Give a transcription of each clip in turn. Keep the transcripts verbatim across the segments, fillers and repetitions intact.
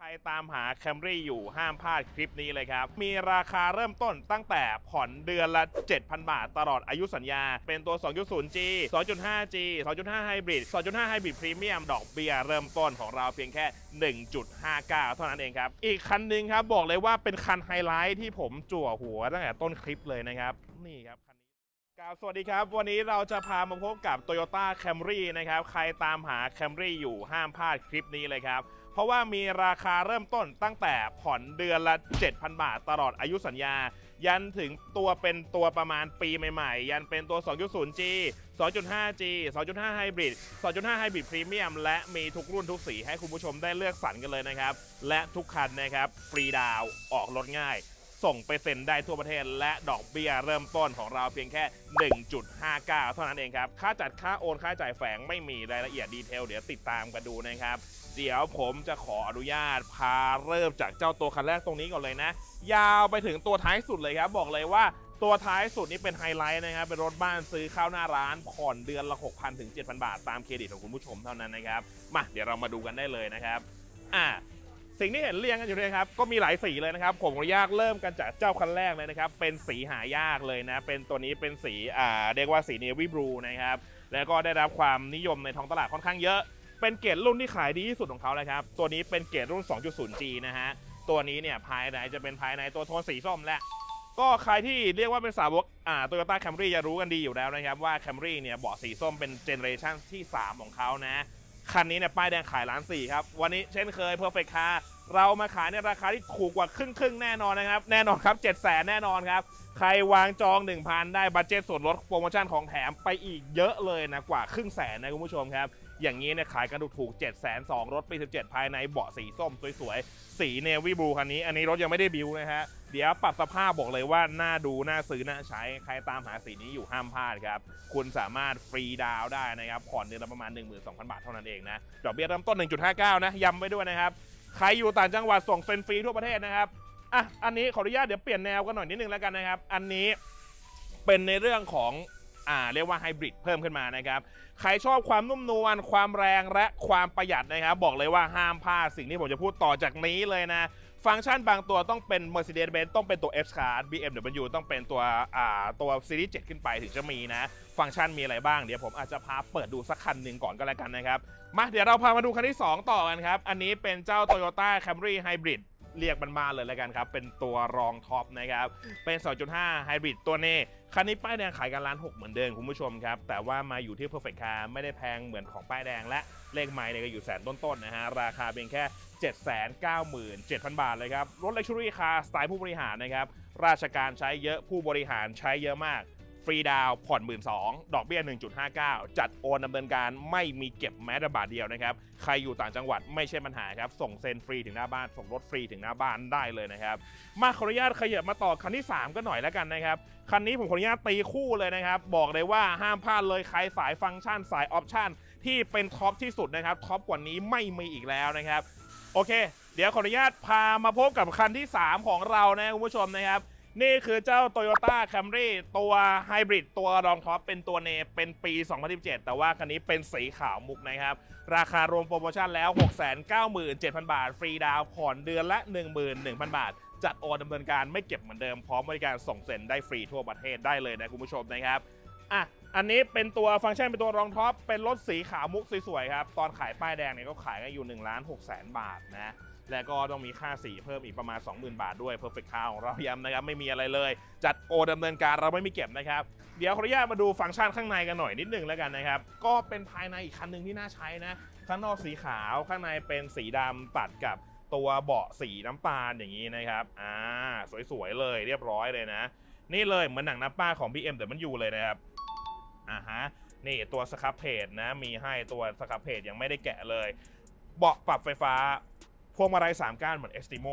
รตามหา Camry อยู่ห้ามพลาดคลิปนี้เลยครับมีราคาเริ่มต้นตั้งแต่ผ่อนเดือนละ เจ็ดพัน บาทตลอดอายุสัญญาเป็นตัว สองจุดศูนย์ จี สองจุดห้า จี สองจุดห้า Hybrid สองจุดห้า Hybrid Premium ดอกเบี้ยเริ่มต้นของเราเพียงแค่ หนึ่งจุดห้าเก้า เท่านั้นเองครับอีกคันหนึ่งครับบอกเลยว่าเป็นคันไฮไลท์ที่ผมจั่วหัวตั้งแต่ต้นคลิปเลยนะครับนี่ครับคันนี้ครับสวัสดีครับวันนี้เราจะพามาพบกับ Toyota Camry นะครับใครตามหา Camry อยู่ห้ามพลาดคลิปนี้เลยครับเพราะว่ามีราคาเริ่มต้นตั้งแต่ผ่อนเดือนละ เจ็ดพัน บาทตลอดอายุสัญญายันถึงตัวเป็นตัวประมาณปีใหม่ๆยันเป็นตัว สองจุดศูนย์ จี สองจุดห้า จี สองจุดห้า Hybrid สองจุดห้า Hybrid Premium และมีทุกรุ่นทุกสีให้คุณผู้ชมได้เลือกสรรกันเลยนะครับและทุกคันนะครับฟรีดาวน์ออกรถง่ายส่งไปเซ็นได้ทั่วประเทศและดอกเบี้ยเริ่มต้นของเราเพียงแค่ หนึ่งจุดห้าเก้า เท่านั้นเองครับค่าจัดค่าโอนค่าจ่ายแฝงไม่มีรายละเอียดดีเทลเดี๋ยวติดตามกันดูนะครับเดี๋ยวผมจะขออนุญาตพาเริ่มจากเจ้าตัวคันแรกตรงนี้ก่อนเลยนะยาวไปถึงตัวท้ายสุดเลยครับบอกเลยว่าตัวท้ายสุดนี้เป็นไฮไลท์นะครับเป็นรถบ้านซื้อเข้าหน้าร้านผ่อนเดือนละ หกพัน ถึง เจ็ดพัน บาทตามเครดิตของคุณผู้ชมเท่านั้นนะครับมาเดี๋ยวเรามาดูกันได้เลยนะครับอ่าสิ่งที่เห็นเรียงกันอยู่เลยครับก็มีหลายสีเลยนะครับผมขออนุญาตเริ่มกันจากเจ้าคันแรกเลยนะครับเป็นสีหายากเลยนะเป็นตัวนี้เป็นสีอ่าเรียกว่าสีเนวี่บลูนะครับแล้วก็ได้รับความนิยมในท้องตลาดค่อนข้างเยอะเป็นเกรดรุ่นที่ขายดีที่สุดของเขาเลยครับตัวนี้เป็นเกรดรุ่น สองจุดศูนย์ จี นะฮะตัวนี้เนี่ยภายในจะเป็นภายในตัวโทนสีส้มและก็ใครที่เรียกว่าเป็นสาวกอ่า Toyota Camry จะรู้กันดีอยู่แล้วนะครับว่า Camry เนี่ยเบาะสีส้มเป็นเจเนอเรชันที่สามของเขานะคันนี้เนี่ยป้ายแดงขายล้านสี่ครับวันนี้เช่นเคย Perfect Car เรามาขายในราคาที่ถูกกว่าครึ่งครึ่งแน่นอนนะครับแน่นอนครับ เจ็ดแสน แน่นอนครับใครวางจอง หนึ่งพัน ได้บัดเจ็ตส่วนลดโปรโมชั่นของแถมไปอีกเยอะเลยนะกว่าครึ่งแสนนะคุณผู้ชมครับอย่างนี้เนี่ยขายกันถูกๆ เจ็ดแสนสอง รถปีสิบเจ็ดภายในเบาะสีส้มสวยๆสีเนวี่บลูคันนี้อันนี้รถยังไม่ได้บิวนะฮะเดี๋ยวปรับสภาพบอกเลยว่าน่าดูน่าซื้อน่าใช้ใครตามหาสีนี้อยู่ห้ามพลาดครับคุณสามารถฟรีดาวได้นะครับผ่อนเดือนละประมาณ หนึ่งหมื่นสองพัน บาทเท่านั้นเองนะดอกเบี้ยเริ่มต้น หนึ่งจุดห้าเก้า นะย้ำไว้ด้วยนะครับใครอยู่ต่างจังหวัดส่งเซ็นฟรีทั่วประเทศนะครับอ่ะอันนี้ขออนุญาตเดี๋ยวเปลี่ยนแนวกันหน่อยนิดนึงแล้วกันนะครับอันนี้เป็นในเรื่องของอ่าเรียกว่าไฮบริดเพิ่มขึ้นมานะครับใครชอบความนุ่มนวลความแรงและความประหยัดนะครับบอกเลยว่าห้ามพลาดสิ่งที่ผมจะพูดต่อจากนี้เลยนะฟังก์ชันบางตัวต้องเป็น Mercedes-Benz ต้องเป็นตัว F-Class บี เอ็ม ดับเบิลยู ต้องเป็นตัวอ่าตัวซีรีส์เจ็ดขึ้นไปถึงจะมีนะฟังก์ชันมีอะไรบ้างเดี๋ยวผมอาจจะพาเปิดดูสักคันหนึ่งก่อนก็แล้วกันนะครับมาเดี๋ยวเราพามาดูคันที่สองต่อกันครับอันนี้เป็นเจ้า Toyota Camry Hybridเรียกมันมาเลยแล้วกันครับเป็นตัวรองท็อปนะครับเป็น สองจุดห้า Hybrid ตัวนี้คันนี้ป้ายแดงขายกันล้านหกเหมือนเดิมคุณผู้ชมครับแต่ว่ามาอยู่ที่ Perfect Car ไม่ได้แพงเหมือนของป้ายแดงและเลขไมล์เนี่ยก็อยู่แสนต้นๆนะฮะราคาเพียงแค่ เจ็ดแสนเก้าหมื่นเจ็ดพัน บาทเลยครับรถ Luxury Car สไตล์ผู้บริหารนะครับราชการใช้เยอะผู้บริหารใช้เยอะมากฟรีดาวผ่อน หนึ่งหมื่นสองพัน ดอกเบี้ย หนึ่งจุดห้าเก้า จัดโอนดำเนินการไม่มีเก็บแม้แต่บาทเดียวนะครับใครอยู่ต่างจังหวัดไม่ใช่ปัญหาครับส่งเซ็นฟรีถึงหน้าบ้านส่งรถฟรีถึงหน้าบ้านได้เลยนะครับมาขออนุญาตขยับมาต่อคันที่สามก็หน่อยแล้วกันนะครับคันนี้ผมขออนุญาตตีคู่เลยนะครับบอกเลยว่าห้ามพลาดเลยใครสายฟังก์ชันสายออปชั่นที่เป็นท็อปที่สุดนะครับท็อปกว่านี้ไม่มีอีกแล้วนะครับโอเคเดี๋ยวขออนุญาตพามาพบกับคันที่สามของเรานะคุณผู้ชมนะครับนี่คือเจ้า Toyota Camry ตัวไฮบริดตัวรองท็อปเป็นตัวเนเป็นปี สองพันสิบเจ็ด แต่ว่าคันนี้เป็นสีขาวมุกนะครับราคารวมโปรโมชั่นแล้ว หกแสนเก้าหมื่นเจ็ดพัน บาทฟรีดาวผ่อนเดือนละ หนึ่งหมื่นหนึ่งพัน บาทจัดโอนดำเนินการไม่เก็บเหมือนเดิมพร้อมบริการส่งเซ็นได้ฟรีทั่วประเทศได้เลยนะคุณผู้ชมนะครับอ่ะอันนี้เป็นตัวฟังก์ชันเป็นตัวรองท็อปเป็นรถสีขาวมุกสวยๆครับตอนขายป้ายแดงเนี่ยก็ขายกันอยู่ หนึ่งล้านหกแสน บาทนะและก็ต้องมีค่าสีเพิ่มอีกประมาณ สองหมื่น บาทด้วย Perfect Car ของเราย้ำนะครับไม่มีอะไรเลยจัดโอดำเนินการเราไม่มีเก็บนะครับเดี๋ยวขออนุญาตมาดูฟังก์ชันข้างในกันหน่อยนิดนึงแล้วกันนะครับก็เป็นภายในอีกคันหนึ่งที่น่าใช้นะข้างนอกสีขาวข้างในเป็นสีดำตัดกับตัวเบาะสีน้ำตาลอย่างนี้นะครับอ่าสวยๆเลยเรียบร้อยเลยนะนี่เลยเหมือนหนังน้ำป้าของ บี เอ็ม ดับเบิลยู เลยนะครับอ่าฮะนี่ตัวสครับเพจนะมีให้ตัวสครับเพจยังไม่ได้แกะเลยเบาะปรับไฟฟ้าพวงมาลัยสามก้านเหมือน Estimo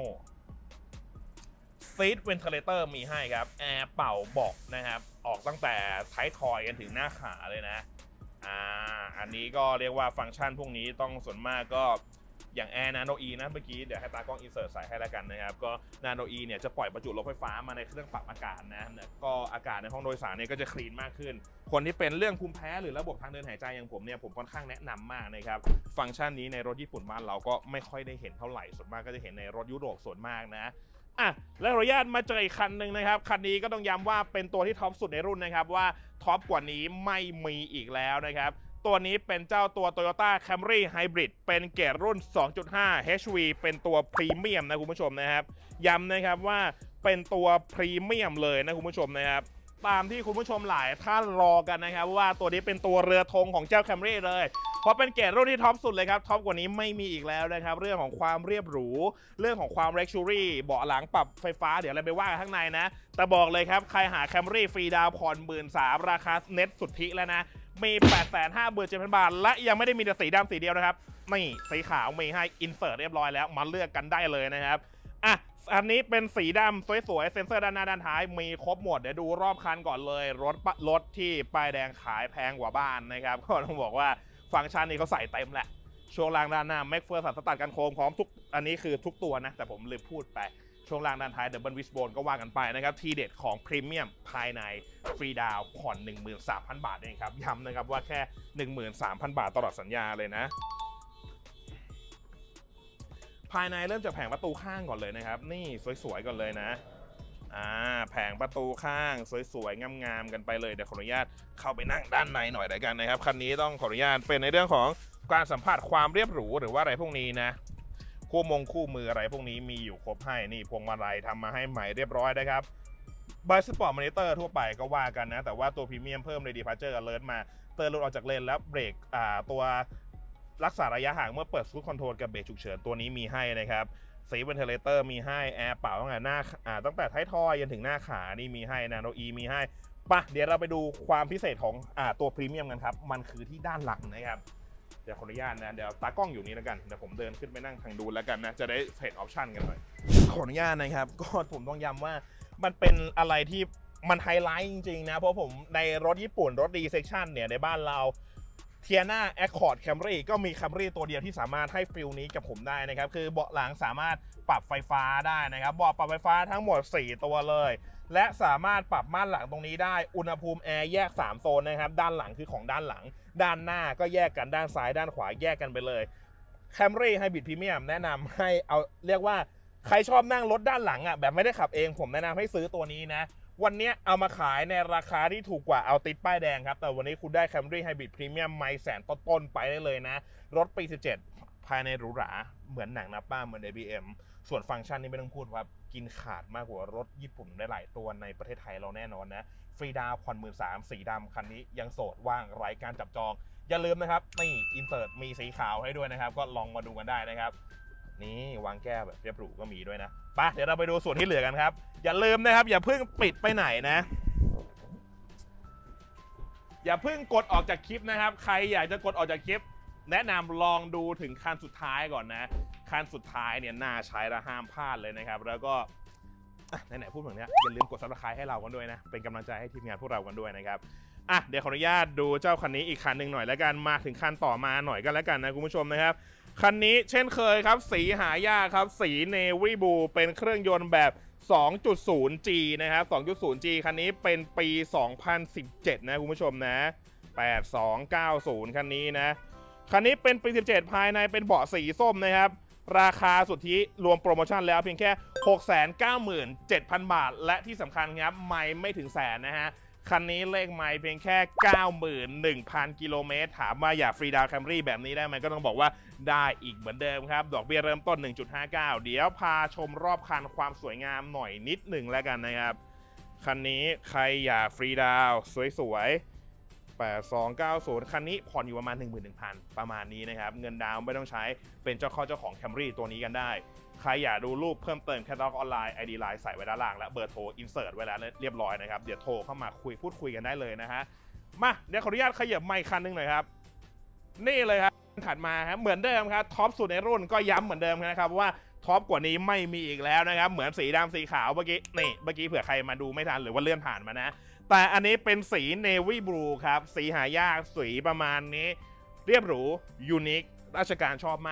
ซีทเวนทิเลเตอร์มีให้ครับแอร์เป่าเบาะนะครับออกตั้งแต่ท้ายทอยกันถึงหน้าขาเลยนะอ่าอันนี้ก็เรียกว่าฟังก์ชันพวกนี้ต้องส่วนมากก็อย่าง Air Nano E นะเมื่อกี้เดี๋ยวให้ตากล้องอินเสิร์ตใส่ให้แล้วกันนะครับก็ Nano E เนี่ยจะปล่อยประจุลมไฟฟ้ามาในเครื่องปรับอากาศนะก็อากาศในห้องโดยสารเนี่ยก็จะคลีนมากขึ้นคนที่เป็นเรื่องภูมิแพ้หรือระบบทางเดินหายใจอย่างผมเนี่ยผมค่อนข้างแนะนำมากนะครับฟังก์ชันนี้ในรถญี่ปุ่นบ้านเราก็ไม่ค่อยได้เห็นเท่าไหร่ส่วนมากก็จะเห็นในรถยุโรปส่วนมากนะอ่ะและขออนุญาตมาเจออีกคันหนึ่งนะครับคันนี้ก็ต้องย้ำว่าเป็นตัวที่ท็อปสุดในรุ่นนะครับว่าท็อปกว่านี้ไม่มีอีกแล้วนะครับตัวนี้เป็นเจ้าตัว Toyota Camry Hybrid เป็นเกรดรุ่น สองจุดห้า เอช วี เป็นตัวพรีเมียมนะคุณผู้ชมนะครับย้ำนะครับว่าเป็นตัวพรีเมียมเลยนะคุณผู้ชมนะครับตามที่คุณผู้ชมหลายท่านรอกันนะครับว่าตัวนี้เป็นตัวเรือธงของเจ้า Camry เลยเพราะเป็นเกรดรุ่นที่ท็อปสุดเลยครับท็อปกว่านี้ไม่มีอีกแล้วนะครับเรื่องของความเรียบหรูเรื่องของความ Luxury เบาะหลังปรับไฟฟ้าเดี๋ยวอะไรไปว่ากันข้างในนะแต่บอกเลยครับใครหา Camry ฟรีดาวน์ผ่อน หนึ่งหมื่นสามพัน ราคาเน็ตสุทธิแล้วนะมี แปดแสนห้าหมื่นเจ็ดพัน บาทและยังไม่ได้มีแต่สีดำสีเดียวนะครับนี่สีขาวมีให้อินเสิร์ตเรียบร้อยแล้วมาเลือกกันได้เลยนะครับอ่ะอันนี้เป็นสีดำสวยๆเซ็นเซอร์ด้านหน้าด้านท้ายมีครบหมดเดี๋ยวดูรอบคันก่อนเลยรถรถที่ป้ายแดงขายแพงกว่าบ้านนะครับก็ต้องบอกว่าฟังก์ชันนี้เขาใส่เต็มแหละช่วงล่างด้านหน้าแม็กเฟอร์สันสตัดกันโค้งพร้อมทุกอันนี้คือทุกตัวนะแต่ผมลืมพูดไปช่วงล่างด้านท้ายดับเบิลวิสโบนก็ว่ากันไปนะครับทีเด็ดของพรีเมียมภายในฟรีดาวผ่อน หนึ่งหมื่นสามพัน บาทเองครับย้ำนะครับว่าแค่ หนึ่งหมื่นสามพัน บาทตลอดสัญญาเลยนะภายในเริ่มจากแผงประตูข้างก่อนเลยนะครับนี่สวยๆก่อนเลยนะอ่าแผงประตูข้างสวยๆงามๆกันไปเลยเดี๋ยวขออนุญาตเข้าไปนั่งด้านในหน่อยแล้วกันนะครับคันนี้ต้องขออนุญาตเป็นในเรื่องของการสัมผัสความเรียบหรูหรือว่าอะไรพวกนี้นะคู่มงคู่มืออะไรพวกนี้มีอยู่ครบให้นี่พวงมาลัยทำมาให้ใหม่เรียบร้อยนะครับไบสปอร์ตมอนิเตอร์ทั่วไปก็ว่ากันนะแต่ว่าตัวพรีเมียมเพิ่มเลยดีพาร์เจอร์อเลิร์ตมาเตือนรถออกจากเลนแล้วเบรกอ่าตัวรักษาระยะห่างเมื่อเปิดซูทคอนโทรลกับเบรกฉุกเฉินตัวนี้มีให้นะครับสีเวนเทเลเตอร์มีให้แอร์เป่าตั้งแต่หน้าอ่าตั้งแต่ท้ายทอยจนถึงหน้าขานี่มีให้นาโนอีมีให้ปะเดี๋ยวเราไปดูความพิเศษของอ่าตัวพรีเมียมกันครับมันคือที่ด้านหลังนะครับเดี๋ยวขออนุญาตนะเดี๋ยวตากล้องอยู่นี้แล้วกันเดี๋ยวผมเดินขึ้นไปนั่งทางดูแล้วกันนะจะได้เห็นออปชันกันหน่อยขออนุญาตนะครับก็ผมต้องย้ำว่ามันเป็นอะไรที่มันไฮไลท์จริงๆนะเพราะผมในรถญี่ปุ่นรถดีเซคชั่นเนี่ยในบ้านเราเทียนาแอคคอร์ดแคมรี่ก็มีแคมรี่ตัวเดียวที่สามารถให้ฟิลนี้กับผมได้นะครับคือเบาะหลังสามารถปรับไฟฟ้าได้นะครับเบาะปรับไฟฟ้าทั้งหมดสี่ตัวเลยและสามารถปรับม่านหลังตรงนี้ได้อุณหภูมิแอร์แยกสามโซนนะครับด้านหลังคือของด้านหลังด้านหน้าก็แยกกันด้านซ้ายด้านขวาแยกกันไปเลย Camry Hybrid Premium แนะนำให้เอาเรียกว่าใครชอบนั่งรถด้านหลังอ่ะแบบไม่ได้ขับเองผมแนะนำให้ซื้อตัวนี้นะวันนี้เอามาขายในราคาที่ถูกกว่าเอาติดป้ายแดงครับแต่วันนี้คุณได้ Camry Hybrid Premium ไม่แสนต้นๆไปได้เลยนะรถปีสิบเจ็ดภายในหรูหราเหมือนหนังนะป้าเหมือน เอ บี เอ็ม ส่วนฟังก์ชันนี้ไม่ต้องพูดครับกินขาดมากกว่ารถญี่ปุ่นได้หลายตัวในประเทศไทยเราแน่นอนนะฟรีดาวผ่อนหมื่นสามสีดำคันนี้ยังโสดว่างไร้การจับจองอย่าลืมนะครับนี่อินเสิร์ตมีสีขาวให้ด้วยนะครับก็ลองมาดูกันได้นะครับนี่วางแก้วแบบเรียบหรูก็มีด้วยนะไปเดี๋ยวเราไปดูส่วนที่เหลือกันครับอย่าลืมนะครับอย่าเพิ่งปิดไปไหนนะอย่าเพิ่งกดออกจากคลิปนะครับใครอยากจะกดออกจากคลิปแนะนำลองดูถึงคันสุดท้ายก่อนนะคันสุดท้ายเนี่ยน่าใช้และห้ามพลาดเลยนะครับแล้วก็ไหนๆพูดแบบนี้อย่าลืมกดซับสไครต์ให้เรากันด้วยนะเป็นกำลังใจให้ทีมงานพวกเรากันด้วยนะครับอ่ะเดี๋ยวขออนุญาตดูเจ้าคันนี้อีกคันหนึ่งหน่อยแล้วกันมาถึงคันต่อมาหน่อยกันแล้วกันนะคุณผู้ชมนะครับคันนี้เช่นเคยครับสีหายากครับสีเนวีบลูเป็นเครื่องยนต์แบบ สองจุดศูนย์ จี นะครับ สองจุดศูนย์ จี คันนี้เป็นปี สองพันสิบเจ็ด นะคุณผู้ชมนะ แปดสองเก้าศูนย์ คันนี้นะคันนี้เป็นปีสิบเจ็ดภายในเป็นเบาะสีส้มนะครับราคาสุทธิรวมโปรโมชั่นแล้วเพียงแค่ หกแสนเก้าหมื่นเจ็ดพัน บาทและที่สำคัญครับไม่ไม่ถึงแสนนะฮะคันนี้เลขไมล์เพียงแค่ เก้าหมื่นหนึ่งพัน กิโลเมตรถามว่าอยากฟรีดาวน์แคมรี่แบบนี้ได้ไหมก็ต้องบอกว่าได้อีกเหมือนเดิมครับดอกเบี้ยเริ่มต้น หนึ่งจุดห้าเก้า เดี๋ยวพาชมรอบคันความสวยงามหน่อยนิดหนึ่งแล้วกันนะครับคันนี้ใครอยากฟรีดาวน์สวยๆแปดสองเก้าศูนย์ คันนี้ผ่อนอยู่ประมาณ หนึ่งหมื่นหนึ่งพัน ประมาณนี้นะครับเงินดาวน์ไม่ต้องใช้เป็นเจ้าข้อเจ้าของ Camry ตัวนี้กันได้ใครอยากดูรูปเพิ่มเติมแคตตาล็อกออนไลน์ ไอ ดี ไลน์ใส่ไว้ด้านล่างและเบอร์โทรอินเสิร์ตไว้แล้วเรียบร้อยนะครับเดี๋ยวโทรเข้ามาคุยพูดคุยกันได้เลยนะฮะมาเดี๋ยวขออนุญาตขยับไมค์คันนึงหน่อยครับนี่เลยครับถัดมาครับเหมือนเดิมครับท็อปสุดในรุ่นก็ย้ำเหมือนเดิมนะครับว่าท็อปกว่านี้ไม่มีอีกแล้วนะครับเหมือนสีดำสีขาวเมื่อกี้นี่เมื่อกี้เผื่อใครมาดูไม่ทันหรือว่าเลื่อนผ่านมานะแต่อันนี้เป็นสีเนวี่บลูครับสีหายากสีประมาณนี้เรียบหรูยูนิคราชการชอบมาก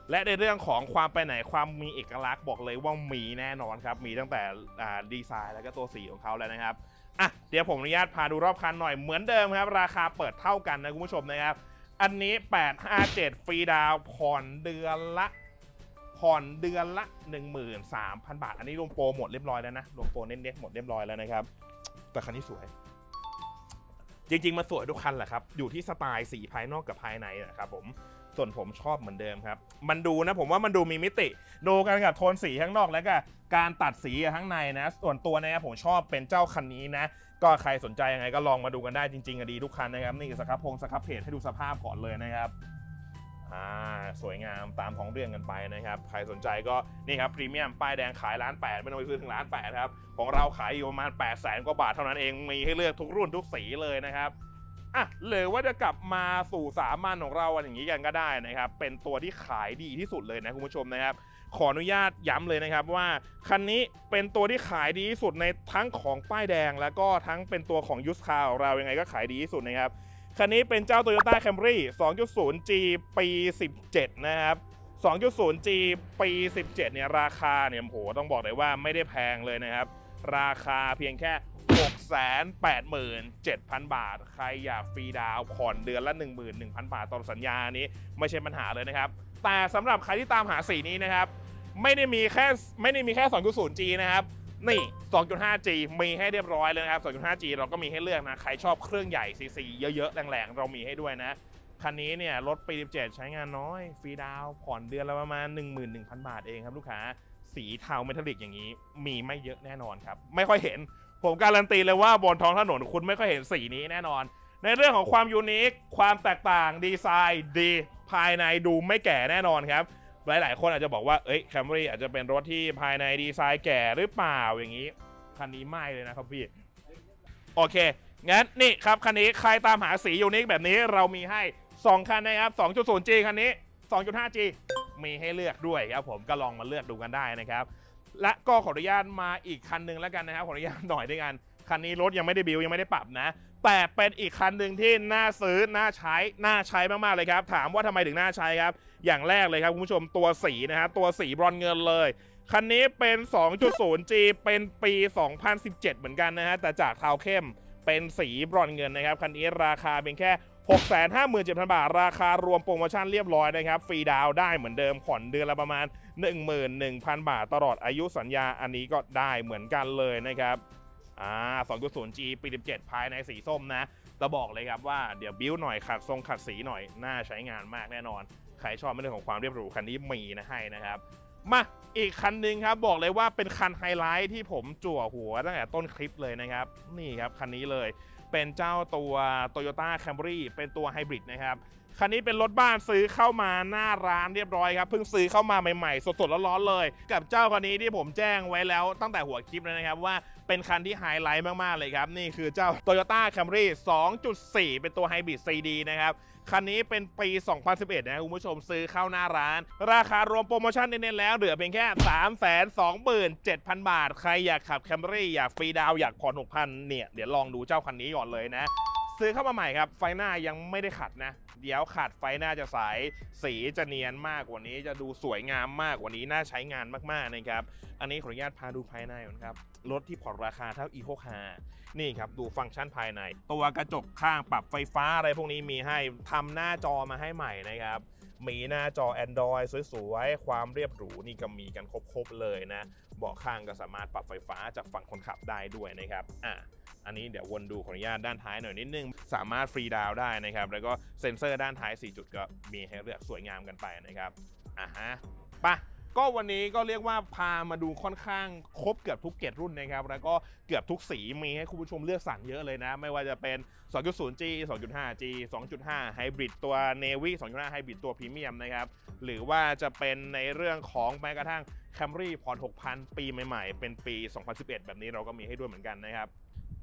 และในเรื่องของความไปไหนความมีเอกลักษณ์บอกเลยว่ามีแน่นอนครับมีตั้งแต่ดีไซน์แล้วก็ตัวสีของเขาแล้วนะครับอ่ะเดี๋ยวผมอนุญาตพาดูรอบคันหน่อยเหมือนเดิมครับราคาเปิดเท่ากันนะคุณผู้ชมนะครับอันนี้แปดห้าเจ็ดฟรีดาวผ่อนเดือนละผ่อนเดือนละ หนึ่งหมื่นสามพัน บาทอันนี้รวมโปรหมดเรียบร้อยแล้วนะรวมโปรเน็ตๆหมดเรียบร้อยแล้วนะครับแต่คันนี้สวยจริงๆมันสวยทุกคันแหละครับอยู่ที่สไตล์สีภายนอกกับภายในนะครับผมส่วนผมชอบเหมือนเดิมครับมันดูนะผมว่ามันดูมีมิติดูกันกับโทนสีข้างนอกแล้วก็การตัดสีข้างในนะส่วนตัวนะครับผมชอบเป็นเจ้าคันนี้นะก็ใครสนใจยังไงก็ลองมาดูกันได้จริงๆอะดีทุกคันนะครับนี่สครับพงสครับเพจให้ดูสภาพก่อนเลยนะครับอ่าสวยงามตามท้องเรื่องกันไปนะครับใครสนใจก็นี่ครับพรีเมียมป้ายแดงขายล้านแปดไม่ต้องไปซื้อถึงล้านแปดครับของเราขายอยู่ประมาณแปดแสนกว่าบาทเท่านั้นเองมีให้เลือกทุกรุ่นทุกสีเลยนะครับอ่ะหรือว่าจะกลับมาสู่สามัญของเราอย่างนี้กันก็ได้นะครับเป็นตัวที่ขายดีที่สุดเลยนะคุณผู้ชมนะครับขออนุญาตย้ำเลยนะครับว่าคันนี้เป็นตัวที่ขายดีที่สุดในทั้งของป้ายแดงแล้วก็ทั้งเป็นตัวของยูสคาร์ของเรายังไงก็ขายดีที่สุดนะครับคันนี้เป็นเจ้า Toyota Camry สองจุดศูนย์ จี ปีสิบเจ็ดนะครับ สองจุดศูนย์ จี ปีสิบเจ็ดเนี่ยราคาเนี่ยโหต้องบอกเลยว่าไม่ได้แพงเลยนะครับราคาเพียงแค่ หกแสนแปดหมื่นเจ็ดพัน บาทใครอยากฟรีดาวผ่อนเดือนละ หนึ่งหมื่นหนึ่งพัน บาทต่อสัญญานี้ไม่ใช่ปัญหาเลยนะครับแต่สำหรับใครที่ตามหาสีนี้นะครับไม่ได้มีแค่ไม่ได้มีแค่ สองจุดศูนย์ จี นะครับนี่ สองจุดห้า จี มีให้เรียบร้อยเลยนะครับ สองจุดห้า จี เราก็มีให้เลือกนะใครชอบเครื่องใหญ่ซีซีเยอะๆแรงๆเรามีให้ด้วยนะคันนี้เนี่ยรถปีสิบเจ็ดใช้งานน้อยฟรีดาวผ่อนเดือนละประมาณ หนึ่งหมื่นหนึ่งพัน บาทเองครับลูกค้าสีเทาเมทัลลิกอย่างนี้มีไม่เยอะแน่นอนครับไม่ค่อยเห็นผมการันตีเลยว่าบนท้องถนนคุณไม่ค่อยเห็นสีนี้แน่นอนในเรื่องของความยูนิคความแตกต่างดีไซน์ดีภายในดูไม่แก่แน่นอนครับหลายๆคนอาจจะบอกว่าเอ้ย Camry อาจจะเป็นรถที่ภายในดีไซน์แก่หรือเปล่าอย่างนี้คันนี้ไม่เลยนะครับพี่โอเคงั้นนี่ครับคันนี้ใครตามหาสียูนิคแบบนี้เรามีให้สองคันนะครับ สองจุดศูนย์ จี คันนี้ สองจุดห้า จี มีให้เลือกด้วยครับผมก็ลองมาเลือกดูกันได้นะครับและก็ขออนุญาตมาอีกคันหนึ่งแล้วกันนะครับขออนุญาตหน่อยด้วยกันคันนี้รถยังไม่ได้บิวยังไม่ได้ปรับนะแต่เป็นอีกคันหนึ่งที่น่าซื้อน่าใช้น่าใช้มากๆเลยครับถามว่าทำไมถึงน่าใช้ครับอย่างแรกเลยครับคุณผู้ชมตัวสีนะฮะตัวสีบรอนเงินเลยคันนี้เป็น สองจุดศูนย์ จี เป็นปี สองพันสิบเจ็ด เหมือนกันนะฮะแต่จากเทาเข้มเป็นสีบรอนเงินนะครับคันนี้ราคาเป็นแค่ หกแสนห้าหมื่นเจ็ดพัน บาทราคารวมโปรโมชั่นเรียบร้อยนะครับฟรีดาวได้เหมือนเดิมผ่อนเดือนละประมาณ หนึ่งหมื่นหนึ่งพัน บาทตลอดอายุสัญญาอันนี้ก็ได้เหมือนกันเลยนะครับอ่า สองจุดศูนย์ จี ปีสิบเจ็ดภายในสีส้มนะจะบอกเลยครับว่าเดี๋ยวบิ้วหน่อยขัดทรงขัดสีหน่อยน่าใช้งานมากแน่นอนใครชอบเรื่องของความเรียบหรูคันนี้มีนะให้นะครับมาอีกคันหนึ่งครับบอกเลยว่าเป็นคันไฮไลท์ที่ผมจั่วหัวตั้งแต่ต้นคลิปเลยนะครับนี่ครับคันนี้เลยเป็นเจ้าตัว Toyota Camry เป็นตัวไฮบริดนะครับคันนี้เป็นรถบ้านซื้อเข้ามาหน้าร้านเรียบร้อยครับเพิ่งซื้อเข้ามาใหม่ๆสดๆร้อนๆเลยกับเจ้าคันนี้ที่ผมแจ้งไว้แล้วตั้งแต่หัวคลิปเลยนะครับว่าเป็นคันที่ไฮไลท์มากๆเลยครับนี่คือเจ้า Toyota Camry สองจุดสี่ เป็นตัวไฮบริด ซี ดี นะครับคันนี้เป็นปี สองพันสิบเอ็ด นะคุณผู้ชมซื้อเข้าหน้าร้านราคารวมโปรโมชั่นเน้นๆแล้วเหลือเพียงแค่ สามแสนสองหมื่นเจ็ดพัน บาทใครอยากขับ Camry อยากฟรีดาวอยากผ่อน หกพัน เนี่ยเดี๋ยวลองดูเจ้าคันนี้ก่อนเลยนะซื้อเข้ามาใหม่ครับไฟหน้ายังไม่ได้ขัดนะเดี๋ยวขัดไฟหน้าจะใสสีจะเนียนมากกว่านี้จะดูสวยงามมากกว่านี้น่าใช้งานมากๆนะครับอันนี้ขออนุญาตพาดูภายในก่อนครับรถที่ผ่อนราคาเท่า อี โค คาร์ นี่ครับดูฟังก์ชันภายในตัวกระจกข้างปรับไฟฟ้าอะไรพวกนี้มีให้ทำหน้าจอมาให้ใหม่นะครับมีหน้าจอ Android สวยๆความเรียบหรูนี่ก็มีกันครบๆเลยนะเบาะข้างก็สามารถปรับไฟฟ้าจากฝั่งคนขับได้ด้วยนะครับอ่ะอันนี้เดี๋ยววนดูขออนุญาตด้านท้ายหน่อยนิดนึงสามารถฟรีดาวได้นะครับแล้วก็เซ็นเซอร์ด้านท้ายสี่จุดก็มีให้เลือกสวยงามกันไปนะครับอ่ะฮะปะก็วันนี้ก็เรียกว่าพามาดูค่อนข้างครบเกือบทุกเกรดรุ่นนะครับแล้วก็เกือบทุกสีมีให้คุณผู้ชมเลือกสรรเยอะเลยนะไม่ว่าจะเป็น สองจุดศูนย์ จี สองจุดห้า จี สองจุดห้า Hybrid ตัว Navy สองจุดห้า Hybrid ตัวพรีเมียมนะครับหรือว่าจะเป็นในเรื่องของแม้กระทั่ง Camry ผ่อน หกพัน ปีใหม่ๆเป็นปี สองพันสิบเอ็ด แบบนี้เราก็มีให้ด้วยเหมือนกันนะครับ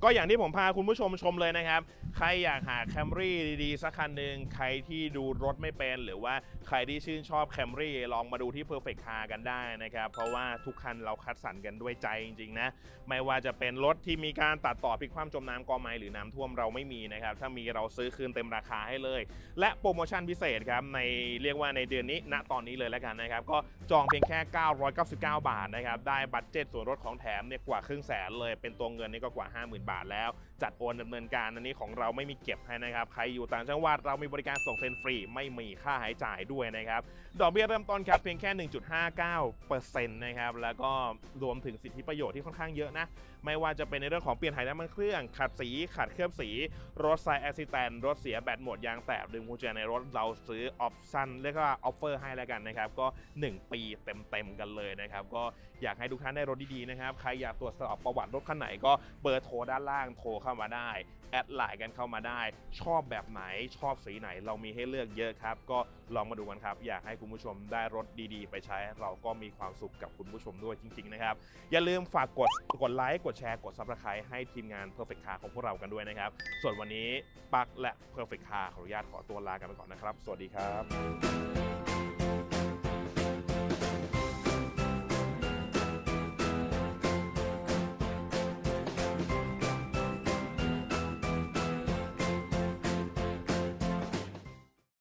ก็อย่างที่ผมพาคุณผู้ชมชมเลยนะครับใครอยากหา Camry ดีๆสักคันหนึ่งใครที่ดูรถไม่เป็นหรือว่าใครที่ชื่นชอบ Camry ลองมาดูที่ Perfect Car กันได้นะครับเพราะว่าทุกคันเราคัดสรรกันด้วยใจจริงๆนะไม่ว่าจะเป็นรถที่มีการตัดต่อพลิกคว่ำจมน้ำกอไม้หรือน้ำท่วมเราไม่มีนะครับถ้ามีเราซื้อคืนเต็มราคาให้เลยและโปรโมชั่นพิเศษครับในเรียกว่าในเดือนนี้ณตอนนี้เลยแล้วกันนะครับก็จองเพียงแค่เก้าร้อยเก้าสิบเก้าบาทนะครับได้บัตเจ็ตส่วนลดของแถมเนี่ยกว่าครึ่งแสนเลยเป็นตัวเงินนี่ก็กว่า ห้าหมื่น บาทแล้วจัดโอนดำเนินการอันนี้ของเราไม่มีเก็บให้นะครับใครอยู่ต่างจังหวัดเรามีบริการส่งเซ็นฟรีไม่มีค่าใช้จ่ายด้วยนะครับดอกเบี้ยเริ่มต้นครับเพียงแค่ หนึ่งจุดห้าเก้าเปอร์เซ็นต์ นะครับแล้วก็รวมถึงสิทธิประโยชน์ที่ค่อนข้างเยอะนะไม่ว่าจะเป็นในเรื่องของเปลี่ยนถ่ายน้ำมันเครื่องขัดสีขัดเคลือบสีรถไซแอสซิแตนรถเสียแบตหมดยางแตกดึงกุญแจในรถเราซื้อออปชั่นเรียกว่าออฟเฟอร์ให้แล้วกันนะครับก็หนึ่งปีเต็มๆกันเลยนะครับก็อยากให้ทุกท่านได้รถดีๆนะครับใครอยากตรวจสอบประวัติรถคันไหนก็เบอร์โทรด้านล่างโทรเข้ามาได้แอดไลน์กันเข้ามาได้ชอบแบบไหนชอบสีไหนเรามีให้เลือกเยอะครับก็ลองมาดูกันครับอยากให้คุณผู้ชมได้รถดีๆไปใช้เราก็มีความสุขกับคุณผู้ชมด้วยจริงๆนะครับอย่าลืมฝากกดกดไลค์กดแชร์กด ซับสไครบ์ ให้ทีมงาน Perfect Car ของพวกเรากันด้วยนะครับส่วนวันนี้ปักและ Perfect Car ขออนุญาตขอตัวลากันไปก่อนนะครับสวัสดีครับ